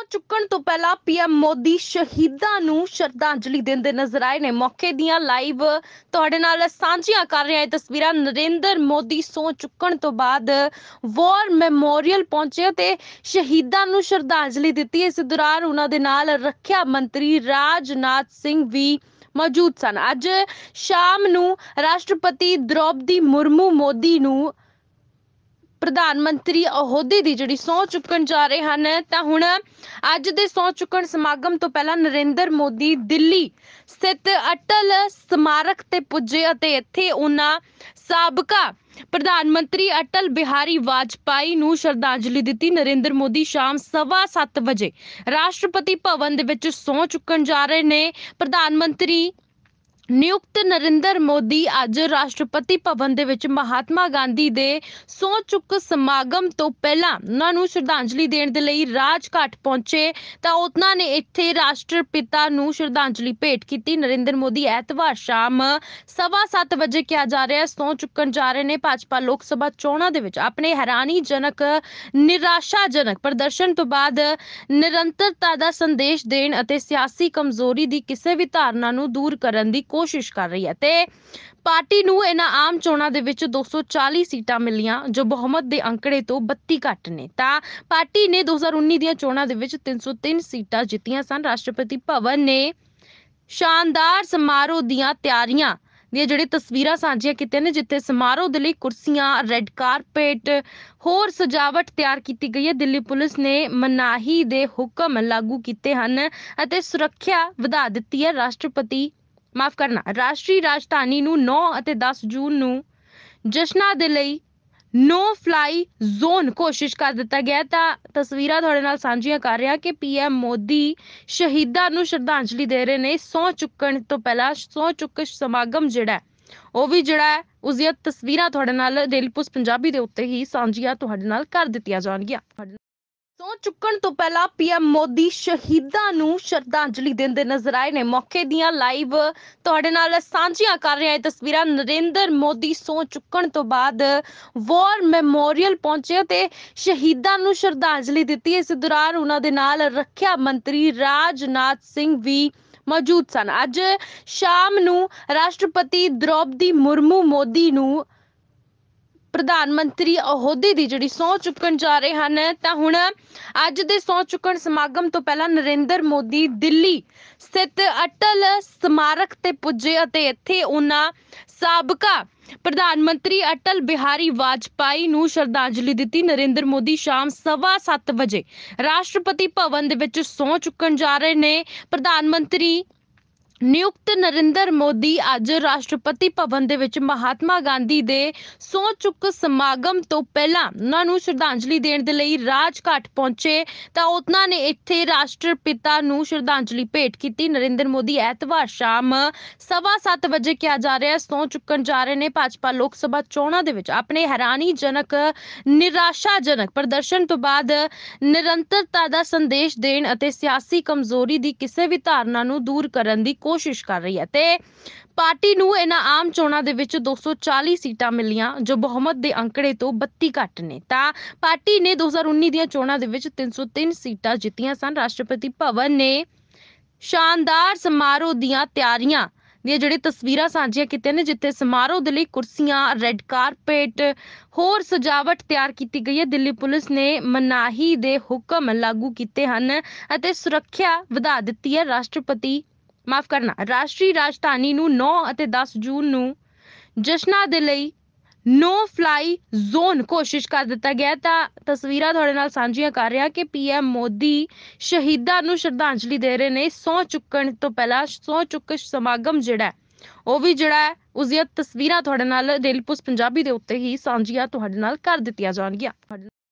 ਚੁੱਕਣ ਤੋਂ ਪਹਿਲਾਂ ਪੀਐਮ ਮੋਦੀ ਸ਼ਹੀਦਾਂ ਨੂੰ ਸ਼ਰਧਾਂਜਲੀ ਦਿੰਦੇ ਨਜ਼ਰ ਆਏ ਨੇ। ਮੌਕੇ ਦੀਆਂ ਲਾਈਵ ਤੁਹਾਡੇ ਨਾਲ ਸਾਂਝੀਆਂ ਕਰ ਰਹੇ ਹਾਂ ਤਸਵੀਰਾਂ। ਨਰਿੰਦਰ ਮੋਦੀ ਸਹੁੰ ਚੁੱਕਣ ਤੋਂ ਬਾਅਦ ਵਾਰ ਮੈਮੋਰੀਅਲ ਪਹੁੰਚੇ ਤੇ ਸ਼ਹੀਦਾਂ ਨੂੰ ਸ਼ਰਧਾਂਜਲੀ ਦਿੱਤੀ। ਇਸ ਦੌਰਾਨ ਉਹਨਾਂ ਦੇ ਨਾਲ ਰੱਖਿਆ ਮੰਤਰੀ ਰਾਜਨਾਥ ਸਿੰਘ ਵੀ ਮੌਜੂਦ ਸਨ। ਅੱਜ ਸ਼ਾਮ ਨੂੰ ਰਾਸ਼ਟਰਪਤੀ ਦ੍ਰੌਪਦੀ ਮੁਰਮੂ ਮੋਦੀ ਨੂੰ ਪ੍ਰਧਾਨ ਮੰਤਰੀ ਅਹੁਦੇ ਦੀ ਜਿਹੜੀ ਸਹੁੰ ਚੁੱਕਣ ਜਾ ਰਹੇ ਹਨ। ਤਾਂ ਹੁਣ ਅੱਜ ਦੇ ਸਹੁੰ ਚੁੱਕਣ ਸਮਾਗਮ ਤੋਂ ਪਹਿਲਾਂ ਨਰਿੰਦਰ ਮੋਦੀ ਦਿੱਲੀ ਸਥਿਤ ਅਟਲ ਸਮਾਰਕ ਤੇ ਪੁੱਜੇ ਅਤੇ ਇੱਥੇ ਉਹਨਾਂ ਸਾਬਕਾ ਪ੍ਰਧਾਨ ਮੰਤਰੀ ਅਟਲ ਬਿਹਾਰੀ ਵਾਜਪਾਈ ਨੂੰ ਸ਼ਰਧਾਂਜਲੀ ਦਿੱਤੀ। ਨਰਿੰਦਰ ਮੋਦੀ ਸ਼ਾਮ 7:15 ਵਜੇ ਰਾਸ਼ਟਰਪਤੀ ਭਵਨ ਦੇ ਵਿੱਚ ਸਹੁੰ ਚੁੱਕਣ ਜਾ ਰਹੇ ਨੇ। ਪ੍ਰਧਾਨ ਮੰਤਰੀ ਨਿਯੁਕਤ ਨਰਿੰਦਰ ਮੋਦੀ ਅੱਜ ਰਾਸ਼ਟਰਪਤੀ ਭਵਨ ਦੇ ਵਿੱਚ ਮਹਾਤਮਾ ਗਾਂਧੀ ਦੇ ਸਹੁੰ ਚੁੱਕ ਸਮਾਗਮ ਤੋਂ ਪਹਿਲਾਂ ਉਹਨਾਂ ਨੂੰ ਸ਼ਰਧਾਂਜਲੀ ਦੇਣ ਦੇ ਲਈ ਰਾਜਘਾਟ ਪਹੁੰਚੇ ਤਾਂ ਉਹਨਾਂ ਨੇ ਇੱਥੇ ਰਾਸ਼ਟਰਪਿਤਾ ਨੂੰ ਸ਼ਰਧਾਂਜਲੀ ਭੇਟ ਕੀਤੀ। ਨਰਿੰਦਰ ਮੋਦੀ ਐਤਵਾਰ ਸ਼ਾਮ 7:15 ਵਜੇ ਕਿਹਾ ਜਾ ਰਿਹਾ ਸਹੁੰ ਚੁੱਕਣ ਜਾ ਰਹੇ ਨੇ। ਭਾਜਪਾ ਲੋਕ ਸਭਾ ਚੋਣਾਂ ਦੇ ਵਿੱਚ ਆਪਣੇ ਹੈਰਾਨੀਜਨਕ ਨਿਰਾਸ਼ਾਜਨਕ ਪ੍ਰਦਰਸ਼ਨ ਤੋਂ ਬਾਅਦ ਨਿਰੰਤਰਤਾ ਦਾ ਸੰਦੇਸ਼ ਦੇਣ ਅਤੇ ਸਿਆਸੀ ਕਮਜ਼ੋਰੀ ਦੀ ਕਿਸੇ ਵੀ ਧਾਰਨਾ ਨੂੰ ਦੂਰ ਕਰਨ ਦੀ ਕੋਸ਼ਿਸ਼ ਕਰ ਰਹੀ ਹੈ ਤੇ ਪਾਰਟੀ ਨੂੰ ਇਹਨਾਂ ਆਮ ਚੋਣਾਂ ਦੇ ਵਿੱਚ 240 ਸੀਟਾਂ ਮਿਲੀਆਂ ਜੋ ਬਹੁਮਤ ਦੇ ਅੰਕੜੇ ਤੋਂ 32 ਘੱਟ ਨੇ। ਤਾਂ ਪਾਰਟੀ ਨੇ 2019 ਦੀਆਂ ਚੋਣਾਂ ਦੇ ਵਿੱਚ 303 ਸੀਟਾਂ ਜਿੱਤੀਆਂ ਸਨ। ਰਾਸ਼ਟਰਪਤੀ ਭਵਨ ਨੇ ਸ਼ਾਨਦਾਰ ਸਮਾਰੋਹ ਦੀਆਂ ਤਿਆਰੀਆਂ ਦੀਆਂ ਜਿਹੜੀ ਤਸਵੀਰਾਂ ਸਾਂਝੀਆਂ ਕੀਤੀਆਂ ਨੇ, ਜਿੱਥੇ ਸਮਾਰੋਹ ਦੇ ਲਈ ਕੁਰਸੀਆਂ, ਰੈੱਡ ਕਾਰਪੇਟ, ਹੋਰ ਸਜਾਵਟ ਤਿਆਰ ਕੀਤੀ ਗਈ ਹੈ। ਦਿੱਲੀ ਪੁਲਿਸ ਨੇ ਮਨਾਹੀ ਦੇ ਹੁਕਮ ਲਾਗੂ ਕੀਤੇ ਹਨ ਅਤੇ ਸੁਰੱਖਿਆ ਵਧਾ ਦਿੱਤੀ ਹੈ। ਰਾਸ਼ਟਰੀ ਰਾਜਧਾਨੀ ਨੂੰ 9 ਅਤੇ 10 ਜੂਨ ਨੂੰ ਜਸ਼ਨਾਂ ਦੇ ਲਈ ਨੋ ਫਲਾਈ ਜ਼ੋਨ ਘੋਸ਼ਿਤ ਕਰ ਦਿੱਤਾ ਗਿਆ। ਤਾਂ ਤਸਵੀਰਾਂ ਤੁਹਾਡੇ ਨਾਲ ਸਾਂਝੀਆਂ ਕਰ ਰਿਹਾ ਕਿ ਪੀਐਮ ਮੋਦੀ ਸ਼ਹੀਦਾਂ ਨੂੰ ਸ਼ਰਧਾਂਜਲੀ ਦੇ ਰਹੇ ਨੇ। ਸਹੁੰ ਚੁੱਕਣ ਤੋਂ ਪਹਿਲਾਂ ਸਹੁੰ ਚੁੱਕ ਸਮਾਗਮ ਉਹ ਵੀ ਉਸ ਦੀਆਂ ਤਸਵੀਰਾਂ ਤੁਹਾਡੇ ਨਾਲ ਡੇਲੀ ਪੋਸਟ ਪੰਜਾਬੀ ਦੇ ਉੱਤੇ ਹੀ ਸਾਂਝੀਆਂ ਤੁਹਾਡੇ ਨਾਲ ਕਰ ਦਿੱਤੀਆਂ ਜਾਣਗੀਆਂ। ਸਹੁੰ ਚੁੱਕਣ ਤੋਂ ਪਹਿਲਾਂ ਪੀਐਮ ਮੋਦੀ ਸ਼ਹੀਦਾਂ ਨੂੰ ਸ਼ਰਧਾਂਜਲੀ ਦਿੰਦੇ ਨਜ਼ਰ ਆਏ ਨੇ। ਮੌਕੇ ਦੀਆਂ ਲਾਈਵ ਤੁਹਾਡੇ ਨਾਲ ਸਾਂਝੀਆਂ ਕਰ ਰਹੇ ਹਾਂ ਤਸਵੀਰਾਂ। ਨਰਿੰਦਰ ਮੋਦੀ ਸਹੁੰ ਚੁੱਕਣ ਤੋਂ ਬਾਅਦ ਵਾਰ ਮੈਮੋਰੀਅਲ ਪਹੁੰਚੇ ਤੇ ਸ਼ਹੀਦਾਂ ਨੂੰ ਸ਼ਰਧਾਂਜਲੀ ਦਿੱਤੀ। ਇਸ ਦੌਰਾਨ ਉਹਨਾਂ ਦੇ ਨਾਲ ਰੱਖਿਆ ਮੰਤਰੀ ਰਾਜਨਾਥ ਸਿੰਘ ਵੀ ਮੌਜੂਦ ਸਨ। ਅੱਜ ਸ਼ਾਮ ਨੂੰ ਰਾਸ਼ਟਰਪਤੀ ਦ੍ਰੌਪਦੀ ਮੁਰਮੂ ਮੋਦੀ ਨੂੰ ਪ੍ਰਧਾਨ ਮੰਤਰੀ ਅਹੁਦੇ ਦੀ ਜਿਹੜੀ ਸਹੁੰ ਚੁੱਕਣ ਜਾ ਰਹੇ ਹਨ। ਤਾਂ ਹੁਣ ਅੱਜ ਦੇ ਸਹੁੰ ਚੁੱਕਣ ਸਮਾਗਮ ਤੋਂ ਪਹਿਲਾਂ ਨਰਿੰਦਰ ਮੋਦੀ ਦਿੱਲੀ ਸਥਿਤ ਅਟਲ ਸਮਾਰਕ ਤੇ ਪੁੱਜੇ ਅਤੇ ਇੱਥੇ ਉਹਨਾਂ ਸਾਬਕਾ ਪ੍ਰਧਾਨ ਮੰਤਰੀ ਅਟਲ ਬਿਹਾਰੀ ਵਾਜਪਾਈ ਨੂੰ ਸ਼ਰਧਾਂਜਲੀ ਦਿੱਤੀ। ਨਰਿੰਦਰ ਮੋਦੀ ਸ਼ਾਮ 7:15 ਵਜੇ ਰਾਸ਼ਟਰਪਤੀ ਭਵਨ ਦੇ ਵਿੱਚ ਸਹੁੰ ਚੁੱਕਣ ਜਾ ਰਹੇ ਨੇ। ਪ੍ਰਧਾਨ ਮੰਤਰੀ ਨਿਯੁਕਤ ਨਰਿੰਦਰ ਮੋਦੀ ਅੱਜ ਰਾਸ਼ਟਰਪਤੀ ਭਵਨ ਦੇ ਵਿੱਚ ਮਹਾਤਮਾ ਗਾਂਧੀ ਦੇ ਸਹੁੰ ਚੁੱਕ ਸਮਾਗਮ ਤੋਂ ਪਹਿਲਾਂ ਉਹਨਾਂ ਨੂੰ ਸ਼ਰਧਾਂਜਲੀ ਦੇਣ ਦੇ ਲਈ ਰਾਜਘਾਟ ਪਹੁੰਚੇ ਤਾਂ ਉਹਨਾਂ ਨੇ ਇੱਥੇ ਰਾਸ਼ਟਰਪਿਤਾ ਨੂੰ ਸ਼ਰਧਾਂਜਲੀ ਭੇਟ ਕੀਤੀ। ਨਰਿੰਦਰ ਮੋਦੀ ਐਤਵਾਰ ਸ਼ਾਮ 7:15 ਵਜੇ ਕਿਹਾ ਜਾ ਰਿਹਾ ਸਹੁੰ ਚੁੱਕਣ ਜਾ ਰਹੇ ਨੇ। ਭਾਜਪਾ ਲੋਕ ਸਭਾ ਚੋਣਾਂ ਦੇ ਵਿੱਚ ਆਪਣੇ ਹੈਰਾਨੀਜਨਕ ਨਿਰਾਸ਼ਾਜਨਕ ਪ੍ਰਦਰਸ਼ਨ ਤੋਂ ਬਾਅਦ ਨਿਰੰਤਰਤਾ ਦਾ ਸੰਦੇਸ਼ ਦੇਣ ਅਤੇ ਸਿਆਸੀ ਕਮਜ਼ੋਰੀ ਦੀ ਕਿਸੇ ਵੀ ਧਾਰਨਾ ਨੂੰ ਦੂਰ ਕਰਨ ਦੀ ਕੋਸ਼ਿਸ਼ ਕਰ ਰਹੀ ਹੈ ਤੇ ਪਾਰਟੀ ਨੂੰ ਇਹਨਾਂ ਆਮ ਚੋਣਾਂ ਦੇ ਵਿੱਚ 240 ਸੀਟਾਂ ਮਿਲੀਆਂ ਜੋ ਬਹੁਮਤ ਦੇ ਅੰਕੜੇ ਤੋਂ 32 ਘੱਟ ਨੇ। ਤਾਂ ਪਾਰਟੀ ਨੇ 2019 ਦੀਆਂ ਚੋਣਾਂ ਦੇ ਵਿੱਚ 303 ਸੀਟਾਂ ਜਿੱਤੀਆਂ ਸਨ। ਰਾਸ਼ਟਰਪਤੀ ਭਵਨ ਨੇ ਸ਼ਾਨਦਾਰ ਸਮਾਰੋਹ ਦੀਆਂ ਤਿਆਰੀਆਂ ਦੀਆਂ ਜਿਹੜੀ ਤਸਵੀਰਾਂ ਸਾਂਝੀਆਂ ਕੀਤੀਆਂ ਨੇ, ਜਿੱਥੇ ਸਮਾਰੋਹ ਦੇ ਲਈ ਕੁਰਸੀਆਂ, ਰੈੱਡ ਕਾਰਪੇਟ, ਹੋਰ ਸਜਾਵਟ ਤਿਆਰ ਕੀਤੀ ਗਈ ਹੈ। ਦਿੱਲੀ ਪੁਲਿਸ ਨੇ ਮਨਾਹੀ ਦੇ ਹੁਕਮ ਲਾਗੂ ਕੀਤੇ ਹਨ ਅਤੇ ਸੁਰੱਖਿਆ ਵਧਾ ਦਿੱਤੀ ਹੈ। ਰਾਸ਼ਟਰੀ ਰਾਜਧਾਨੀ ਨੂੰ 9 ਅਤੇ 10 ਜੂਨ ਨੂੰ ਜਸ਼ਨਾਂ ਦੇ ਲਈ ਨੋ ਫਲਾਈ ਜ਼ੋਨ ਘੋਸ਼ਿਤ ਕਰ ਦਿੱਤਾ ਗਿਆ। ਤਾਂ ਤਸਵੀਰਾਂ ਤੁਹਾਡੇ ਨਾਲ ਸਾਂਝੀਆਂ ਕਰ ਰਿਹਾ ਕਿ ਪੀਐਮ ਮੋਦੀ ਸ਼ਹੀਦਾਂ ਨੂੰ ਸ਼ਰਧਾਂਜਲੀ ਦੇ ਰਹੇ ਨੇ। ਸਹੁੰ ਚੁੱਕਣ ਤੋਂ ਪਹਿਲਾਂ ਸਹੁੰ ਚੁੱਕ ਸਮਾਗਮ ਉਹ ਵੀ ਉਸ ਦੀਆਂ ਤਸਵੀਰਾਂ ਤੁਹਾਡੇ ਨਾਲ ਡੇਲੀ ਪੋਸਟ ਪੰਜਾਬੀ ਦੇ ਉੱਤੇ ਹੀ ਸਾਂਝੀਆਂ ਤੁਹਾਡੇ ਨਾਲ ਕਰ ਦਿੱਤੀਆਂ ਜਾਣਗੀਆਂ।